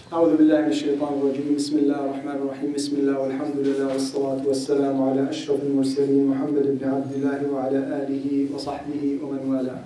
أعوذ بالله من الشيطان الرجيم بسم الله الرحمن الرحيم بسم الله والحمد لله والصلاة والسلام على أشرف المرسلين محمد بن عبد الله وعلى آله وصحبه ومن والاه.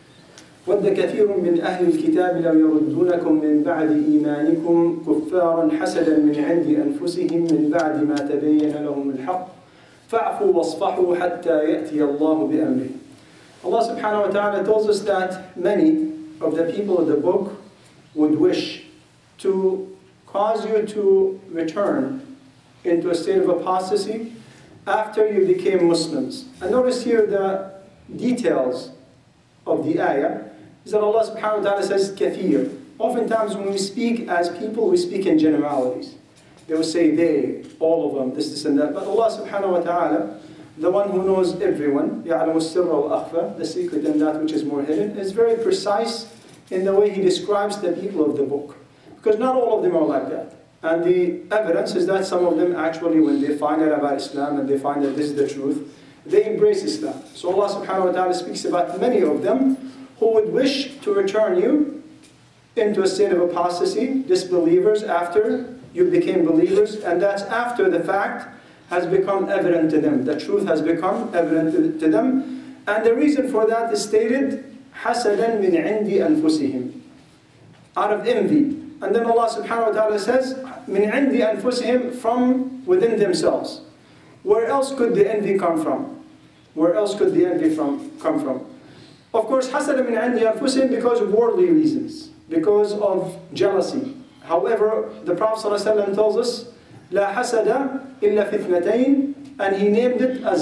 ود كثير من أهل الكتاب لو يردونكم من بعد إيمانكم كفارا حسدا من عند أنفسهم من بعد ما تبين لهم الحق فاعفوا واصفحوا حتى يأتي الله بأمره. Allah subhanahu wa ta'ala tells us that many of the people of the book would wish to cause you to return into a state of apostasy after you became Muslims. And notice here the details of the ayah is that Allah subhanahu wa ta'ala says kathir. Oftentimes when we speak as people, we speak in generalities. They will say they, all of them, this and that. But Allah subhanahu wa ta'ala, the one who knows everyone, يَعْلَمُ السِّرَّ وَالْأَخْفَى, the secret and that which is more hidden, is very precise in the way He describes the people of the book. Because not all of them are like that. And the evidence is that some of them actually, when they find out about Islam and they find that this is the truth, they embrace Islam. So Allah subhanahu wa ta'ala speaks about many of them who would wish to return you into a state of apostasy, disbelievers after you became believers, and that's after the fact has become evident to them. The truth has become evident to them. And the reason for that is stated, حَسَدًا مِنْ عِنْدِ أَنفُسِهِمْ, out of envy. And then Allah subhanahu wa ta'ala says, مِنْ عِنْدِ أَنفُسِهِمْ, from within themselves. Where else could the envy come from? Where else could the envy come from? Of course, حَسَدًا مِنْ عِنْدِ أَنفُسِهِمْ, because of worldly reasons, because of jealousy. However, the Prophet ﷺ tells us, لا حسد إلا في اثنتين, and he named it as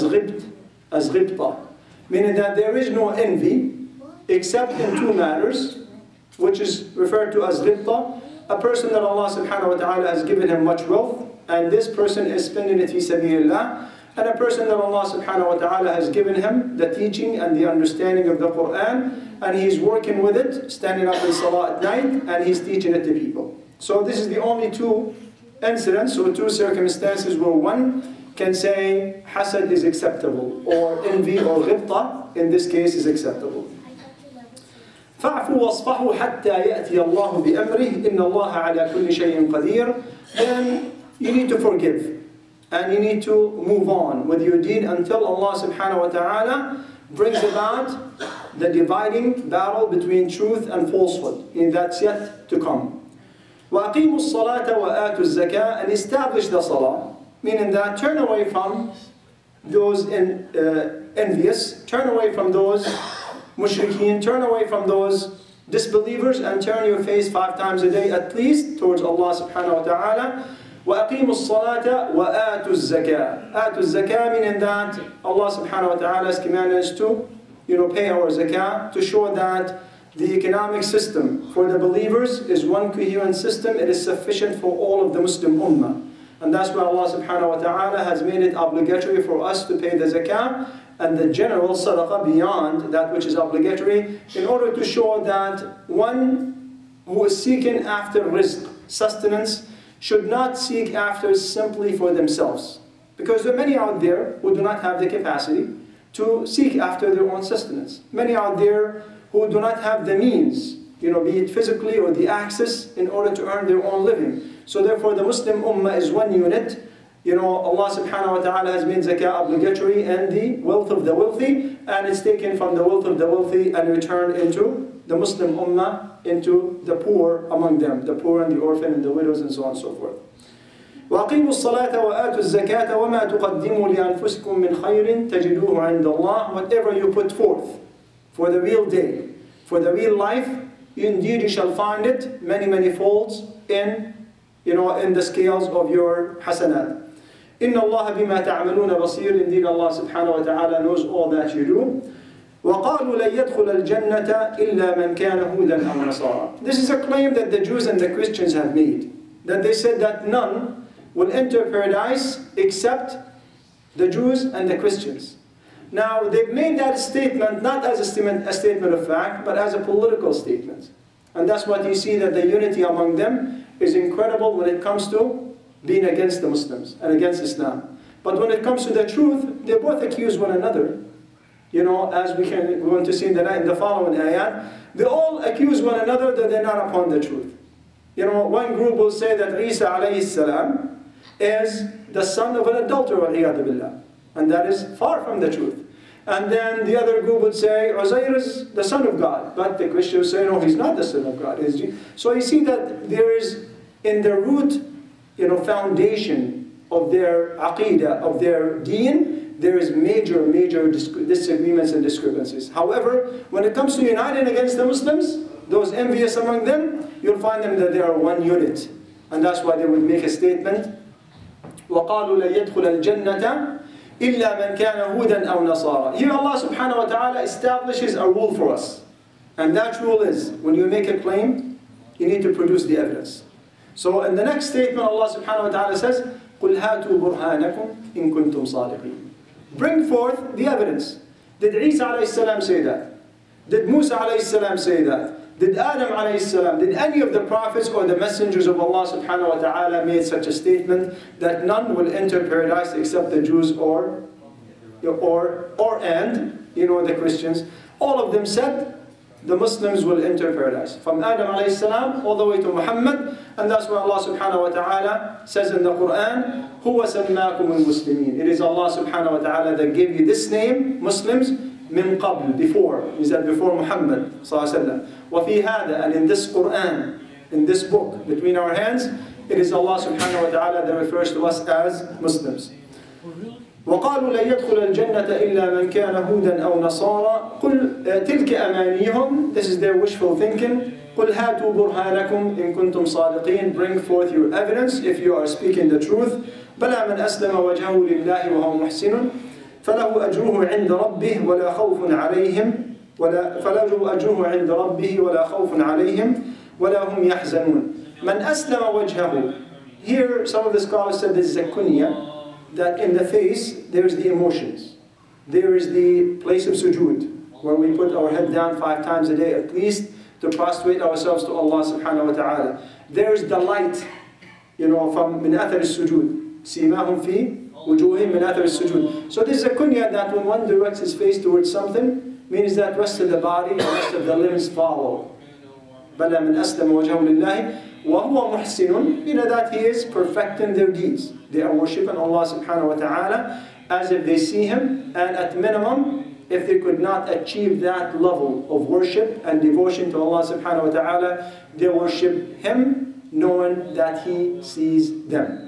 غبطة, meaning that there is no envy except in two matters, which is referred to as غبطة, a person that Allah subhanahu wa ta'ala has given him much wealth, and this person is spending it fi sabilillah, and a person that Allah subhanahu wa ta'ala has given him the teaching and the understanding of the Quran, and he's working with it, standing up in salah at night, and he's teaching it to people. So this is the only two incidents or two circumstances where one can say hasad is acceptable, or envy or ghibta in this case is acceptable. فَاعْفُوا وَاصْفَحُوا حَتَّى يَأْتِيَ اللَّهُ بِأَمْرِهِ إِنَّ اللَّهَ عَلَى كُلِّ شَيْءٍ قَدِيرٌ. Then you need to forgive and you need to move on with your deed until Allah subhanahu wa ta'ala brings about the dividing battle between truth and falsehood, and that's yet to come. وَأَقِيمُوا الصَّلَاةَ وَآتُوا الزَّكَاةَ, and establish the salah, meaning that turn away from those envious, turn away from those mushrikeen, turn away from those disbelievers, and turn your face 5 times a day at least towards Allah subhanahu wa ta'ala. وَأَقِيمُوا الصَّلَاةَ وَآتُوا الزَّكَاةَ. آتُوا الزَّكَاةَ, meaning that Allah subhanahu wa ta'ala has commanded us to pay our zakah, to show that the economic system for the believers is one coherent system. It is sufficient for all of the Muslim ummah. And that's why Allah subhanahu wa ta'ala has made it obligatory for us to pay the zakah and the general sadaqah beyond that which is obligatory, in order to show that one who is seeking after rizq, sustenance, should not seek after simply for themselves. Because there are many out there who do not have the capacity to seek after their own sustenance. Many out there who do not have the means, be it physically or the access, in order to earn their own living. So therefore the Muslim ummah is one unit. Allah subhanahu wa ta'ala has made zakah obligatory and the wealth of the wealthy, and it's taken from the wealth of the wealthy and returned into the Muslim ummah, into the poor among them, the poor and the orphan and the widows and so on and so forth. وَأَقِيمُوا الصَّلَاةَ وَآتُوا الزَّكَاةَ وَمَا تُقَدِّمُوا لِأَنفُسِكُم مِّنْ خَيْرٍ تَجِدُوهُ عِندَ اللَّهِ. Whatever you put forth for the real day, for the real life, indeed you shall find it many, many folds in the scales of your hasanat. إِنَّ اللَّهَ بِمَا تَعْمَلُونَ بَصِيرٌ. Indeed Allah subhanahu wa ta'ala knows all that you do. وَقَالُوا لَن يَدْخُلَ الْجَنَّةَ إِلَّا مَنْ كَانَ هُودًا أَوْ نَصَارًا. This is a claim that the Jews and the Christians have made. That they said that none will enter paradise except the Jews and the Christians. Now, they've made that statement not as a statement of fact, but as a political statement. And that's what you see, that the unity among them is incredible when it comes to being against the Muslims and against Islam. But when it comes to the truth, they both accuse one another. As we want to see in the following ayat, they all accuse one another that they're not upon the truth. You know, one group will say that Isa alayhi salam is the son of an adulterer, wal-iyadu billah. And that is far from the truth. And then the other group would say, Uzair is the son of God. But the Christians say, no, he's not the son of God. So you see that there is, in the root, you know, foundation of their aqidah, of their deen, there is major disagreements and discrepancies. However, when it comes to uniting against the Muslims, those envious among them, you'll find them that they are one unit. And that's why they would make a statement, وَقَالُوا لَن يَدْخُلَ الْجَنَّةَ إِلَّا مَنْ كَانَ هُودًا أَوْ نَصَارًا. Here Allah subhanahu wa ta'ala establishes a rule for us. And that rule is, when you make a claim, you need to produce the evidence. So in the next statement, Allah subhanahu wa ta'ala says, قُلْ هَاتُوا بُرْهَانَكُمْ إِن كُنْتُمْ صَادِقِينَ. Bring forth the evidence. Did Isa alayhi salam say that? Did Musa alayhi salam say that? Did Adam alayhi salam, did any of the prophets or the messengers of Allah subhanahu wa ta'ala made such a statement that none will enter paradise except the Jews or the Christians? All of them said the Muslims will enter paradise. From Adam alayhi salam all the way to Muhammad. And that's why Allah subhanahu wa ta'ala says in the Quran, هُوَ سَمَّاكُمُ الْمُسْلِمِينَ. It is Allah subhanahu wa ta'ala that gave you this name, Muslims, min qabl, before. He said before Muhammad sallallahu alaihi wasallam. وَفِي هَذَا, and in this Quran, in this book, between our hands, it is Allah subhanahu wa ta'ala that refers to us as Muslims. وَقَالُوا لَن يَدْخُلَ الْجَنَّةَ إِلَّا مَنْ كَانَ هُودًا أَوْ نَصَارًا قُلْ تِلْكَ أَمَانِيهُمْ. This is their wishful thinking. قُلْ هَاتُوا بُرْهَانَكُمْ إِن كُنْتُمْ صَادِقِينَ. Bring forth your evidence if you are speaking the truth. بَلَى مَنْ أَسْلَمَ وَجْهَهُ لِلَّهِ وَهُوَ مُحْسِنٌ فَلَهُ أَجْرُهُ عِنْدَ رَبِّهِ وَلَا خَوْفٌ عَلَيْهِمْ وَلَا هُمْ يَحْزَنُونَ. مَنْ أَسْلَمَ وَجْهَهُ. Here, some of the scholars said this is a kunya, that in the face, there's the emotions. There is the place of sujood, where we put our head down 5 times a day, at least to prostrate ourselves to Allah subhanahu wa ta'ala. There's the light, you know, from min athar as-sujud. سِيمَاهُمْ فِي وُجُوهِهِمْ مِنْ أَثَرِ السُّجُودِ. So this is a kunya that when one directs his face towards something, means that rest of the body, the rest of the limbs follow. بَلَى مِنْ أَسْلَمَ وَجْهَهُ لِلَّهِ وَهُوَ مُحْسِنٌ. You know that he is perfecting their deeds. They are worshipping Allah subhanahu wa ta'ala as if they see Him, and at minimum, if they could not achieve that level of worship and devotion to Allah subhanahu wa ta'ala, they worship Him knowing that He sees them.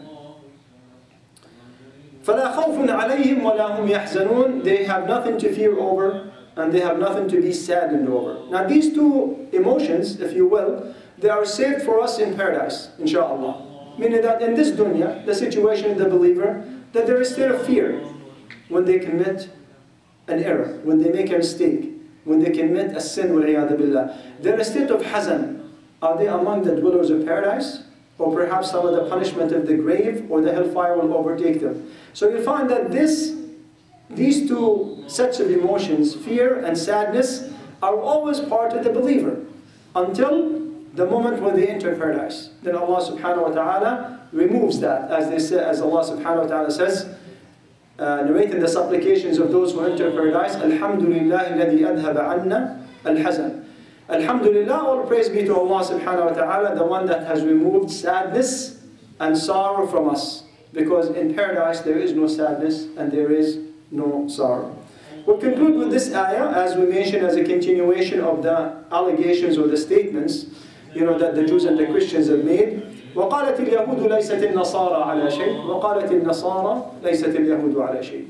فَلَا خَوْفٌ عَلَيْهِمْ وَلَا هُمْ يَحْزَنُونَ. They have nothing to fear over, and they have nothing to be saddened over. Now these two emotions, if you will, they are saved for us in paradise, inshallah. Meaning that in this dunya, the situation of the believer, that there is still a fear when they commit an error, when they make a mistake, when they commit a sin, وَالْعِيَاذُ بِاللَّهِ. They're in a state of hazan. Are they among the dwellers of paradise? Or perhaps some of the punishment of the grave or the hellfire will overtake them. So you'll find that these two sets of emotions, fear and sadness, are always part of the believer until the moment when they enter paradise. Then Allah subhanahu wa ta'ala removes that, as they say, as Allah subhanahu wa ta'ala says, narrating the supplications of those who enter paradise, Alhamdulillah alladhi adhaba anna al-hazan. Alhamdulillah, all praise be to Allah subhanahu wa ta'ala, the one that has removed sadness and sorrow from us. Because in paradise there is no sadness and there is no sorrow. We'll conclude with this ayah, as we mentioned, as a continuation of the allegations or the statements, you know, that the Jews and the Christians have made. وَقَالَتِ الْيَهُودُ لَيْسَتِ النَّصَارَى عَلَى شَيْءٍ وَقَالَتِ النَّصَارَى لَيْسَتِ الْيَهُودُ عَلَى شَيْءٍ.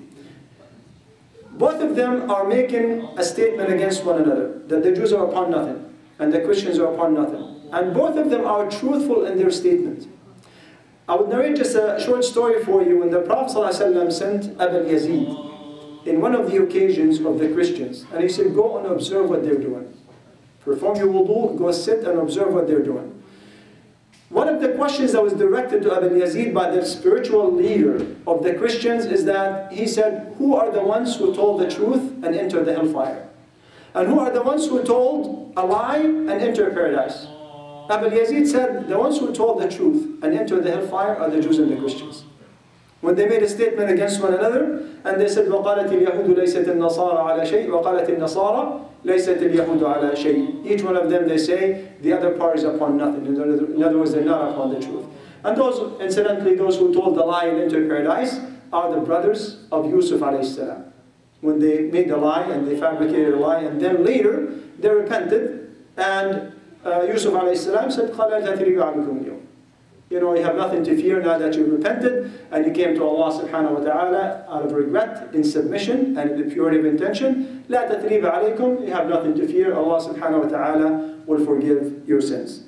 Both of them are making a statement against one another, that the Jews are upon nothing, and the Christians are upon nothing. And both of them are truthful in their statement. I would narrate just a short story for you. When the Prophet ﷺ sent Abu Yazid in one of the occasions of the Christians, and he said, go and observe what they're doing. Perform your wudu, go sit and observe what they're doing. One of the questions that was directed to Abu Yazid by the spiritual leader of the Christians is that he said, who are the ones who told the truth and entered the hellfire? And who are the ones who told a lie and entered paradise? Abu Yazid said, the ones who told the truth and entered the hellfire are the Jews and the Christians. When they made a statement against one another, and they said, وَقَالَتِ الْيَهُودُ لَيْسَتِ النَّصَارَ عَلَى شَيْءٍ وَقَالَتِ النَّصَارَ لَيْسَتِ الْيَهُودُ عَلَى شَيْءٍ. Each one of them, they say, the other party is upon nothing. In other words, they're not upon the truth. And those, incidentally, those who told the lie and entered paradise are the brothers of Yusuf alayhi salam. When they made the lie and they fabricated a lie, and then later they repented, and Yusuf alayhi salam said, قَالَ لَا تَثْرِيبَ عَلَيْكُمُ الْيَوْمَ. You know, you have nothing to fear now that you've repented and you came to Allah subhanahu wa ta'ala out of regret, in submission and in the purity of intention. لا تثريب عليكم. You have nothing to fear. Allah subhanahu wa ta'ala will forgive your sins.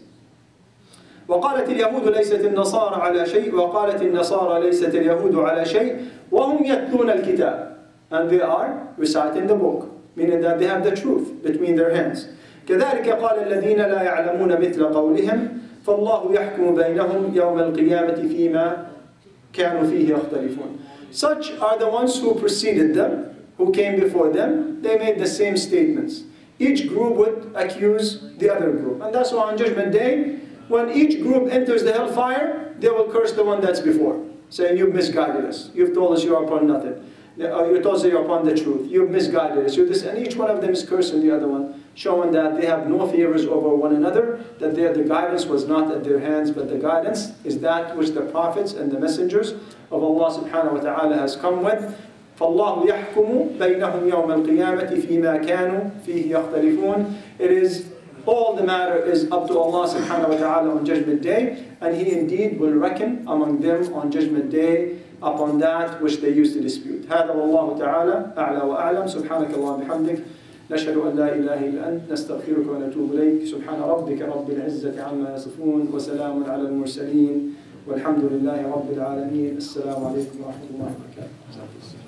وقالت اليهود ليست النصارى على شيء وقالت النصارى ليست اليهود على شيء وهم يتلون الكتاب. And they are reciting the book, meaning that they have the truth between their hands. كذلك قال الذين لا يعلمون مثل قولهم فالله يحكم بينهم يوم القيامة فيما كانوا فيه يختلفون. Such are the ones who preceded them, who came before them. They made the same statements. Each group would accuse the other group. And that's why on Judgment Day, when each group enters the hellfire, they will curse the one that's before, saying, you've misguided us. You've told us you're upon nothing. You told us you're upon the truth. You've misguided us. You're this. And each one of them is cursing the other one, showing that they have no favors over one another, that the guidance was not at their hands, but the guidance is that which the prophets and the messengers of Allah subhanahu wa ta'ala has come with. فَاللَّهُ يَحْكُمُ بَيْنَهُمْ يَوْمَ الْقِيَامَةِ فِي مَا كَانُوا فِيهِ يَخْتَلِفُونَ. It is, all the matter is up to Allah subhanahu wa ta'ala on Judgment Day, and He indeed will reckon among them on Judgment Day upon that which they used to dispute. هذا والله تعالى أعلى وأعلم. سبحانك اللهم وبحمدك نشهد أن لا إله إلا أنت نستغفرك ونتوب إليك. سبحان ربك رب العزة عما يصفون وسلام على المرسلين والحمد لله رب العالمين. السلام عليكم ورحمة الله وبركاته.